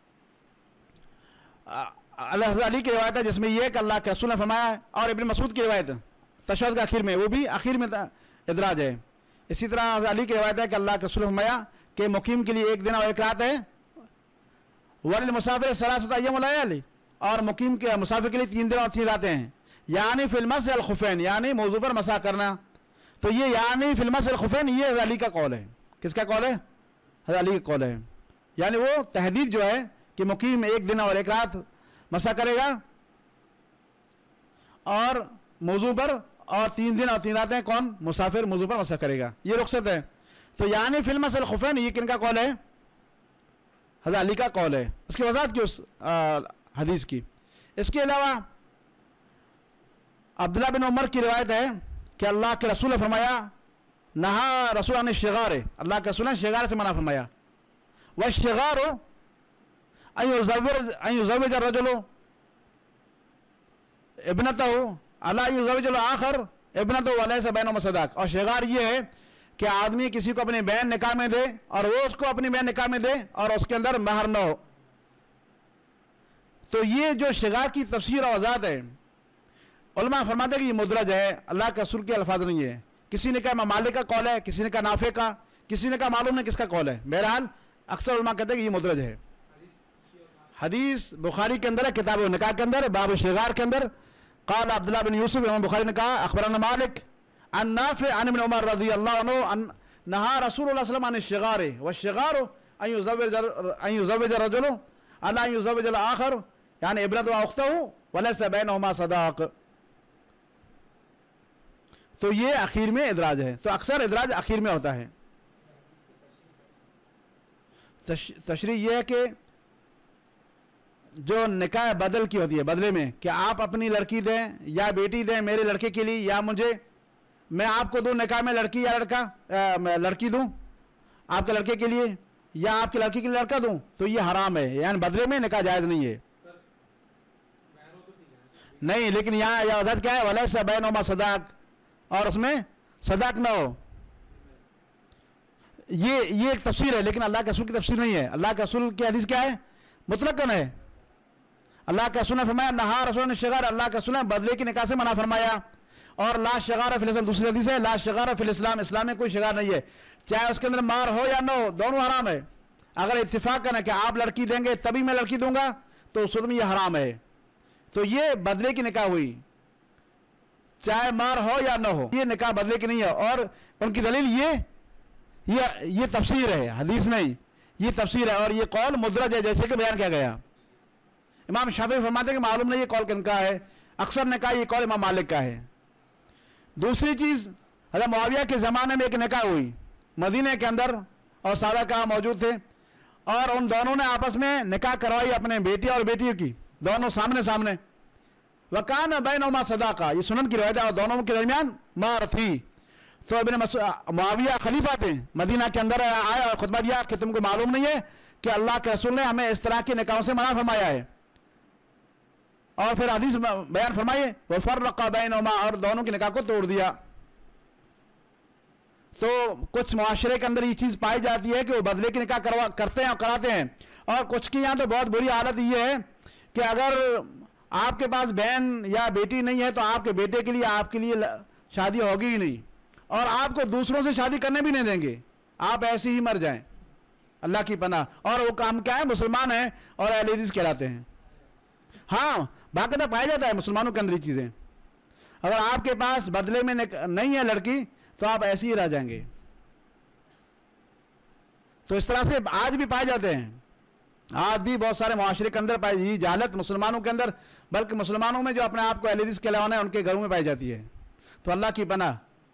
اللہ علی کی روایت ہے جس میں یہ کہ اللہ کے رسول نے فرمایا ہے، اور ابن مسعود کی روایت تشہد کے آخر میں، وہ بھی آخر میں ادراج ہے۔ اسی طرح علی کی روایت ہے کہ اللہ کے رسول نے فرمایا کہ مقیم کے لیے 1 دن اور 1 رات ہے، وللمسافر 3 ایام ولیال، اور مقیم کے مسافر کے لیے 3 دن اور 3 راتیں ہیں، یعنی فی المسح الخفین، یعنی موضوع پر مسح کرنا۔ تو یہ یعنی فی المسح الخفین، یہ حضرت علی کا قول ہے۔ کس کا قول ہے؟ حضرت علی کا قول ہے، یعنی وہ تحدید جو ہے کہ مقیم 1 دن اور 1 رات مسح کرے گا، اور موضوع پر، اور 3 دن اور 3 راتیں کون؟ مسافر موضوع پر مسح کرے گا، یہ رخصت ہے۔ تو یعنی فی المسح الخفین، یہ کن کا قول ہے؟ حضرت علی کا قول ہے۔ اس کی وضاحت کی اس حدیث کی۔ اس کے علاوہ عبداللہ بن عمر کی روایت ہے کہ اللہ کے رسول نے فرمایا نہا رسول عن الشغار، اللہ کے رسول نے شغار سے منع فرمایا، والشغار ان یزوج الرجل ابنته अला युज़व्विजुल आखर इब्नतु वलैसा बैनहुमा सदाक। और शिगार ये है कि आदमी किसी को अपनी बहन निकाह में दे और वो उसको अपनी बहन निकाह में दे और उसके अंदर महर न हो। तो ये जो शिगार की तफसीर और वज़ाहत है, उलमा फरमाते हैं कि ये मुदरज है, अल्लाह के रसूल के अल्फाज नहीं है। किसी ने कहा इमाम मालिक का कौल है, किसी ने कहा नाफे का, किसी ने कहा मालूम नहीं किसका कौल है। बहरहाल अक्सर उलमा कहते हैं कि ये मुदरज है। हदीस बुखारी के अंदर है, किताब निकाह के अंदर, बाब शिगार के अंदर, क़ाल अब्दुल्लाह बिन यूसुफ, इमाम बुखारी ने कहा अखबरना मालिक अन नाफे अन इब्न उमर रज़ियल्लाहु अन्हु अन नहा रसूलुल्लाह सल्लल्लाहु अलैहि वसल्लम अन शिगार व शिगार अन युज़व्विज रजुल अला युज़व्विजुल आखर यानी इब्नतु व उख्तहु वलैसा बैनहुमा सदाक। तो ये आखिर में इदराज है। तो अक्सर इदराज आखिर में होता है। तशरीह ये है कि जो निकाह बदल की होती है, बदले में कि आप अपनी लड़की दें या बेटी दें मेरे लड़के के लिए, या मुझे मैं आपको दूं निकाह में लड़की या लड़की दूं आपके लड़के के लिए, या आपके लड़की के लिए लड़का दूं, तो ये हराम है। यानी बदले में निकाह जायज़ नहीं है। नहीं, लेकिन यहाँ यह वज़ाहत क्या है, वलैसा बैनहुमा सदाक, और उसमें सदाक ना हो। ये एक तफसीर है, लेकिन अल्लाह के रसूल की तफसीर नहीं है। अल्लाह के रसूल की हदीस क्या है, मुतलकन है। अल्लाह के रसूल ने फरमाया नहा रसूल ने शिगार, अल्लाह के रसूल ने बदले की निकाह से मना फरमाया। और ला शिगार फिल इस्लाम, दूसरी हदीस है ला शिगार फिल इस्लाम, इस्लाम में कोई शिगार नहीं है, चाहे उसके अंदर मार हो या ना हो, दोनों हराम है। अगर इत्तेफाक करना कि आप लड़की देंगे तभी मैं लड़की दूंगा, तो उस में यह हराम है। तो ये बदले की निकाह हुई, चाहे मार हो या ना हो, ये निकाह बदले की नहीं है। और उनकी दलील ये तफसीर है, हदीस नहीं, ये तफसीर है। और ये कौल मुदरज है, जैसे कि बयान किया गया। इमाम शाफी फरमाते हैं कि मालूम नहीं ये कौल किनका है, अक्सर ने कहा ये कौल इमाम मालिक का है। दूसरी चीज़, हज़रत मुआविया के ज़माने में एक निकाह हुई मदीने के अंदर, और सहाबा का मौजूद थे, और उन दोनों ने आपस में निकाह करवाई अपने बेटी और बेटियों की, दोनों सामने सामने। वकान बैनहुमा सदाका, ये सुनन की रिवायत है, और दोनों के दरमियान मार थी। तो इब्न मुआविया खलीफा थे, मदीना के अंदर आए और खुतबा दिया कि तुमको मालूम नहीं है कि अल्लाह के रसूल ने हमें इस तरह के निकाहों से मना फरमाया है। और फिर हदीस बयान फरमाइए वो फर्रक़ा बैनहुमा, और दोनों के निकाह को तोड़ दिया। तो कुछ मुआशरे के अंदर ये चीज़ पाई जाती है कि वो बदले की निकाह करते हैं और कराते हैं। और कुछ की यहाँ तो बहुत बुरी हालत ये है कि अगर आपके पास बहन या बेटी नहीं है तो आपके बेटे के लिए आपके लिए शादी होगी ही नहीं, और आपको दूसरों से शादी करने भी नहीं देंगे, आप ऐसे ही मर जाएं, अल्लाह की पनाह। और वो काम क्या है, मुसलमान हैं और अहले हदीस कहलाते हैं। हाँ, बाकायदा पाया जाता है मुसलमानों के अंदर ये चीज़ें। अगर आपके पास बदले में नहीं है लड़की तो आप ऐसे ही रह जाएंगे। तो इस तरह से आज भी पाए जाते हैं, आज भी बहुत सारे मुआशरे के अंदर पाई ये जहालत मुसलमानों के अंदर, बल्कि मुसलमानों में जो अपने आप को अहले हदीस कहलाने हैं उनके घरों में पाई जाती है। तो अल्लाह की पनाह।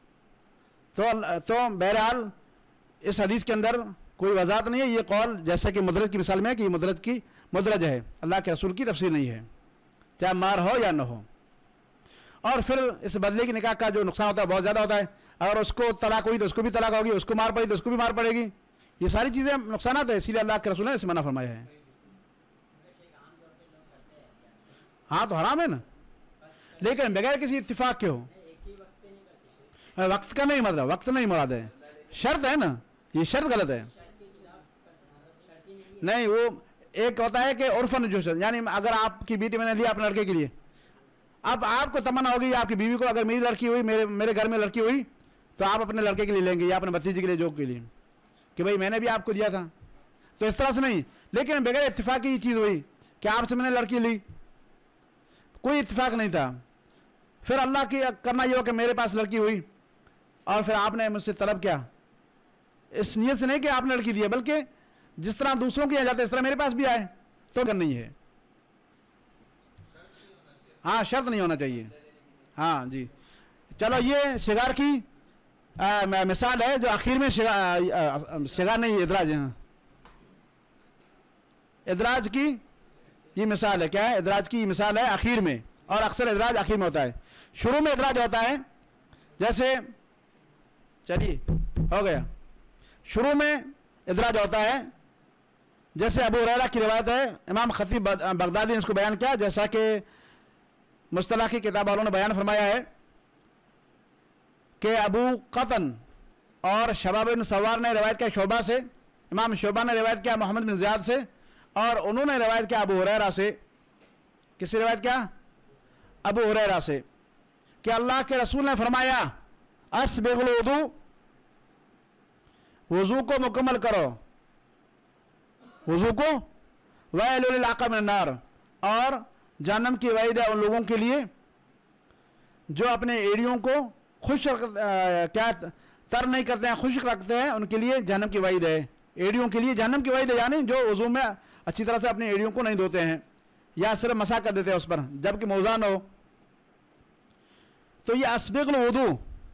तो बहरहाल इस हदीस के अंदर कोई वजाहत नहीं है। ये कौल जैसे कि मुदरज की मिसाल में है कि मुदरज है, अल्लाह के रसूल की तफसीर नहीं है, चाहे मार हो या न हो। और फिर इस बदले की निकाह का जो नुकसान होता है बहुत ज़्यादा होता है। अगर उसको तलाक हुई तो उसको भी तलाक होगी, उसको मार पड़ी तो उसको भी मार पड़ेगी। ये सारी चीज़ें नुकसान है, इसीलिए अल्लाह के रसूल ने इसे मना फरमाया है। हाँ, तो हराम है ना, लेकिन बगैर किसी इत्तिफाक के हो। वक्त का नहीं मतलब, वक्त नहीं मुराद है, शर्त है ना, ये शर्त गलत है। नहीं, वो एक होता है कि उर्फन जो शर्त, यानी अगर आपकी बेटी मैंने लिया अपने लड़के के लिए, अब आपको तमन्ना होगी आपकी बीवी को, अगर मेरी लड़की हुई, मेरे घर में लड़की हुई, तो आप अपने लड़के के लिए लेंगे या अपने भतीजे के लिए, जो के लिए, कि भाई मैंने भी आपको दिया था। तो इस तरह से नहीं, लेकिन बगैर इत्तिफाक की चीज़ हुई कि आपसे मैंने लड़की ली, कोई इत्तिफाक नहीं था, फिर अल्लाह की करना ये हो कि मेरे पास लड़की हुई और फिर आपने मुझसे तलब किया, इस नीयत से नहीं कि आपने लड़की दी है, बल्कि जिस तरह दूसरों के यहाँ जाते इस तरह मेरे पास भी आए, तो नहीं है। हाँ, शर्त नहीं होना चाहिए। हाँ जी, चलो ये शिगार की मिसाल है जो आखिर में शिगार नहीं, इदराज है। इदराज की ये मिसाल है, क्या है, इदराज की मिसाल है आखिर में, और अक्सर इदराज आखिर में होता है। शुरू में इदराज होता है, जैसे चलिए हो गया, शुरू में इदराज होता है, जैसे अबू हुरैरा की रिवायत है, इमाम खतीब बगदादी ने इसको बयान किया, जैसा कि मुस्तलाह की किताब वालों ने बयान फरमाया है कि अबू क़तन और शबाब बिन सवार ने रिवायत किया शोबा से, इमाम शोबा ने रिवायत किया मोहम्मद बिन ज़ियाद से, और उन्होंने रिवायत किया अबू हुरैरा से। किससे रिवायत किया? अबू हुरैरा से, कि अल्लाह के रसूल ने फरमाया अस्बिगुल वुदू, वज़ू को मुकम्मल करो, वज़ू को, वैलुल लिल अक़ब मिनन नार, और जहन्नम की वईद है उन लोगों के लिए जो अपने एड़ियों को क्या तर नहीं करते हैं, खुश्क रखते हैं, उनके लिए जहन्नम की वईद है। एड़ियों के लिए जहन्नम की वईद है, यानी जो वज़ू में अच्छी तरह से अपनी एड़ियों को नहीं धोते हैं या सिर्फ मसा कर देते हैं उस पर जबकि मौज़ा न हो। तो ये अस्बिगुल वुदू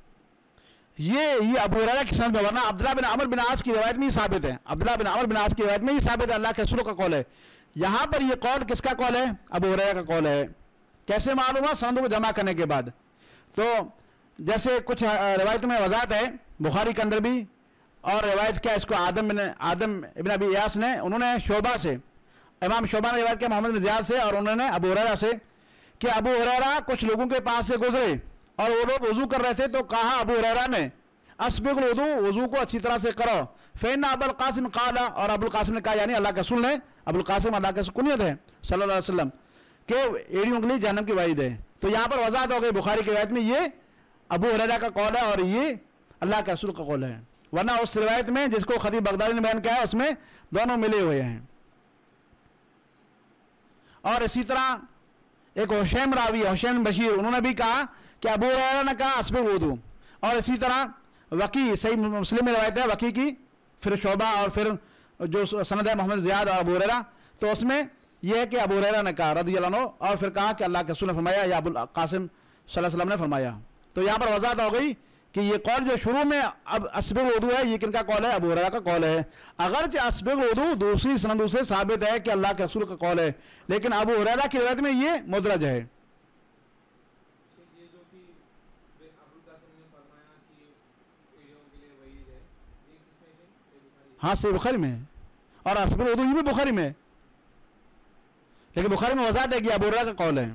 ये अबू हुरैरा की सनद में, वरना अब्दुल्लाह बिन अमर बिन आस की रिवायत में ही साबित है, अब्दुल्लाह बिन अमर बिन आस की रिवायत में ही साबित है, अल्लाह के रसूल का कौल है। यहाँ पर ये कौल किसका कौल है? अबू हुरैरा का कौल है। कैसे मालूम है? सनदों को जमा करने के बाद। तो जैसे कुछ रिवायतों में वजाहत है, बुखारी के अंदर भी, और रिवायत क्या इसको आदम इब्न अबी इयास ने, उन्होंने शोबा से, इमाम शोबा ने रिवायत किया मोहम्मद बिन ज़ियाद से, और उन्होंने अबू हुरैरा से कि अबू हुरैरा कुछ लोगों के पास से गुजरे और वो लोग वज़ू कर रहे थे, तो कहा अबू हुरैरा ने अस्बिगुल वुदू, वज़ू को अच्छी तरह से करो। फ़इन्ना अबुल क़ासिम क़ाला, और अबुल क़ासिम ने कहा, यानी अल्लाह के रसूल ने, अबुल क़ासिम अल्लाह के कुनियत है सल्लल्लाहु अलैहि वसल्लम, के एड़ियों के लिए जहन्नम की वईद है। तो यहाँ पर वजाहत हो गई बुखारी की रिवायत में ये अबू हुरैरा का कौल है और ये अल्लाह के रसूल का कौल है। वरना उस रिवायत में जिसको खतीब बगदादी ने बयान किया है उसमें दोनों मिले हुए हैं। और इसी तरह एक हुशैम रावी, हुशैम बशीर, उन्होंने भी कहा कि अबू हुरैरा ने कहा अस्बिगुल वुदू। और इसी तरह वकी, सही मुस्लिम में रवायत है वकी की, फिर शोबा, और फिर जो सनद है मोहम्मद ज़ियाद और अबू हुरैरा, तो उसमें यह है कि अबू हुरैरा ने कहा रज़ियल्लाहु अन्हु, और फिर कहा कि अल्लाह के रसूल ने फरमाया या अबुल क़ासिम सल्लल्लाहु अलैहि वसल्लम ने फरमाया। तो यहाँ पर वजाहत हो गई कि ये कौल जो शुरू में अब अस्बिगुल वुदू है, ये किनका कौल है? अबू हुरैरा का कौल है। अगरचे अस्बिगुल वुदू दूसरी सनदों से साबित है कि अल्लाह के रसूल का कौल है, लेकिन अबू हुरैरा की रिवायत में ये मुदरज है। हाँ, सही बुखारी में है, और अस्बिगुल वुदू ये भी बुखारी में है, लेकिन बुखारी में वजाहत है कि अबू हुरैरा का कौल है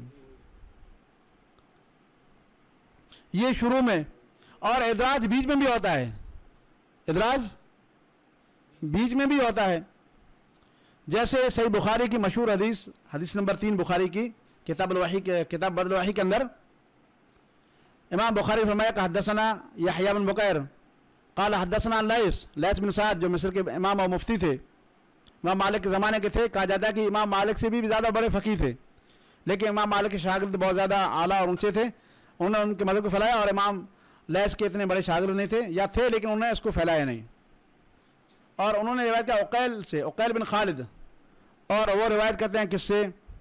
ये शुरू में। और इदराज बीच में भी होता है, इदराज बीच में भी होता है। जैसे सही बुखारी की मशहूर हदीस नंबर 3 बुखारी की किताब बदल वही के अंदर इमाम बुखारी फरमाया कि हद्दसना यहया बिन बुकैर क़ाल हद्दसना लैस बिन साद, जो मिस्र के इमाम और मुफ्ती थे, इमाम मालिक के ज़माने के थे। कहा जाता है कि इमाम मालिक से भी ज़्यादा बड़े फ़कीह थे, लेकिन इमाम मालिक के शागिर्द बहुत ज़्यादा आला और ऊँचे थे, उन्होंने उनके मज़हब को फैलाया, और इमाम लैस के इतने बड़े शागिर्द नहीं थे, या थे लेकिन उन्होंने इसको फैलाया नहीं। और उन्होंने रिवायत किया उक़ैल से, उक़ैल बिन खालिद, और वो रिवायत करते हैं किससे?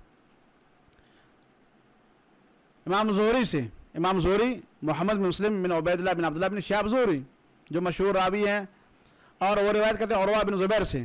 इमाम ज़ुहरी से, इमाम ज़ुहरी मोहम्मद बिन मुस्लिम बिन उबैदुल्लाह बिन अब्दुल्लाह बिन शिहाब ज़ुहरी, जो मशहूर रावी हैं, और वो रिवायत करते हैं उरवा बिन ज़ुबैर से।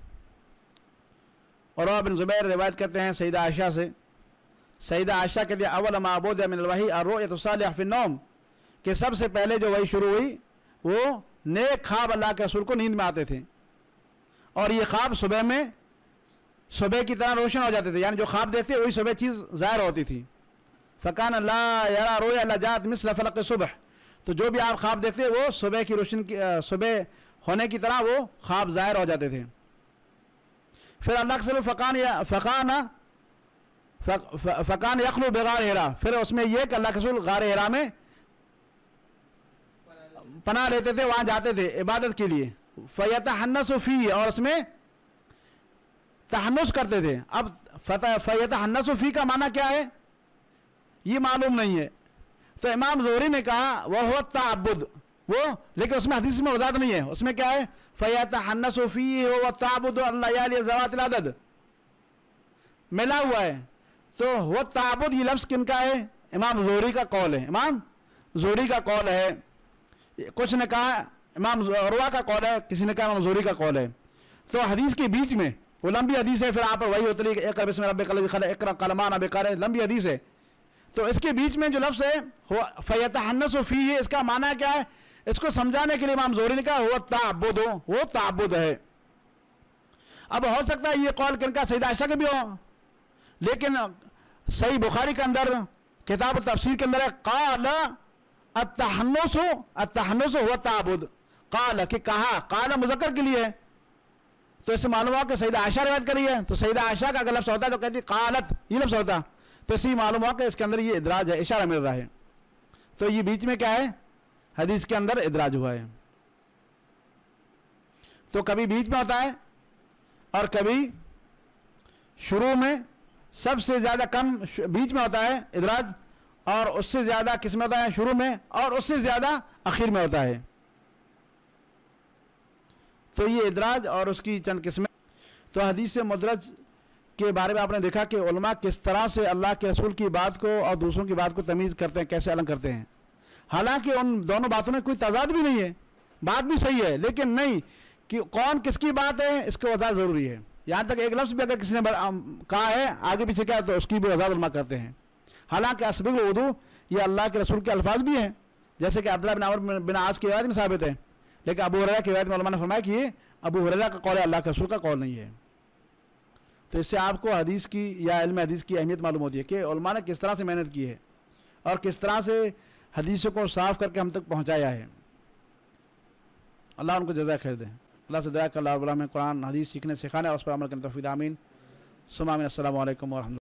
उरवा बिन ज़ुबैर रिवायत करते हैं सैयदा आयशा से, सैयदा आयशा कहती है अव्वल मा बुदिअ मिनल वही अर्रुयतु सालिह फिन नौम, कि सबसे पहले जो वही शुरू हुई वो नेक ख्वाब अल्लाह के रसूल को नींद में आते थे, और ये ख्वाब सुबह की तरह रोशन हो जाते थे, यानी जो ख्वाब देखते वही सुबह चीज़ ज़ाहिर होती थी। फ़कान ला यरा रोया ला जात मिस्ल फलक सुबह, तो जो भी आप ख्वाब देखते वो सुबह की रोशन की सुबह होने की तरह वो ख्वाब ज़ाहिर हो जाते थे। फिर अल्लाह के फ़कान यखलू बेगार हिरा, फिर उसमें यह कि अल्लाह के रसूल गार हिरा में पनाह लेते थे, वहाँ जाते थे इबादत के लिए। फ़यतहन्नसु फ़ीह, और उसमें तहन्नुस करते थे। अब फ़यतहन्नसु फ़ीह का माना क्या है ये मालूम नहीं है, तो इमाम ज़ुहरी ने कहा वह हुआ ताअब्बुद, वो, लेकिन उसमें हदीस में वज़ाहत नहीं है, उसमें क्या है? फ़यतहन्नसु फ़ीह व ताअब्बुद अल-लयाली ज़वातिल अदद मिला हुआ है। तो वह ताअब्बुद ये लफ्ज़ किनका है? इमाम ज़ुहरी का कौल है, इमाम ज़ुहरी का कौल है। कुछ ने कहा इमाम उरवा का कौल है, किसी ने कहा इमाम ज़ुहरी का कौल है। तो हदीस के बीच में वो लंबी हदीस है, फिर आप वही उतरी इक़रा बिस्मि रब्बिकल ख़लक़ इक़रा क़लम बेकार, लंबी हदीस है। तो इसके बीच में जो लफ्ज़ है फ़यतहन्नसु फ़ीह, इसका माना क्या है? इसको समझाने के लिए इमाम ज़ुहरी ने कहा वो ताअब्बुद हो, वो ताअब्बुद है। अब हो सकता है ये कौल किनका? सैयदा आयशा के भी हो, लेकिन सही बुखारी के अंदर किताब तफसीर के अंदर है काल अत्तहन्नुस हुआ ताबुद, काल कि कहा, काल मुज़क्कर के लिए है, तो इससे मालूम हुआ कि सईदा आयशा रिवायत करी है, तो सईदा आयशा का अगर लफ्ज़ होता है तो कहती कालत, ये लफ्ज़ होता, तो इससे मालूम हुआ कि इसके अंदर ये इदराज है, इशारा मिल रहा है। तो ये बीच में क्या है, हदीस के अंदर इदराज हुआ है। तो कभी बीच में होता है और कभी शुरू में, सबसे ज़्यादा कम बीच में होता है इदराज, और उससे ज़्यादा किस में होता है, शुरू में, और उससे ज़्यादा आखिर में होता है। तो ये इदराज और उसकी चंद किस्में। तो हदीस मुदरज के बारे में आपने देखा कि उलमा किस तरह से अल्लाह के रसूल की बात को और दूसरों की बात को तमीज़ करते हैं, कैसे अलग करते हैं। हालांकि उन दोनों बातों में कोई तजाद भी नहीं है, बात भी सही है, लेकिन नहीं कि कौन किसकी बात है इसको वजह ज़रूरी है। यहाँ तक एक लफ्ज़ भी अगर किसी ने कहा है आगे पीछे क्या, तो उसकी भी वजह उलमा करते हैं। हालांकि अस्बिग़ुल वुदू ये अल्लाह के रसूल के अल्फाज भी हैं, जैसे कि अब्दुल्लाह बिन अमर बिन आस की रिवायत में साबित है, लेकिन अबू हुरैरा की रिवायत में उलमा ने फरमाया कि ये अबू हुरैरा का कौल है, अल्लाह के रसूल का कौल नहीं है। तो इससे आपको हदीस की या इल्म हदीस की अहमियत मालूम होती है कि उलमा ने किस तरह से मेहनत की है और किस तरह से हदीसों को साफ़ करके हम तक पहुँचाया है। अल्लाह उनको जज़ा खैर दे। अल्लाह से दुआ कर अल्लाह में कुरान हदीस सीखने सिखाने और उस पर अमल करने तौफीक। आमीन सुम्मा आमीन। अस्सलामु अलैकुम व रहमतुल्लाह।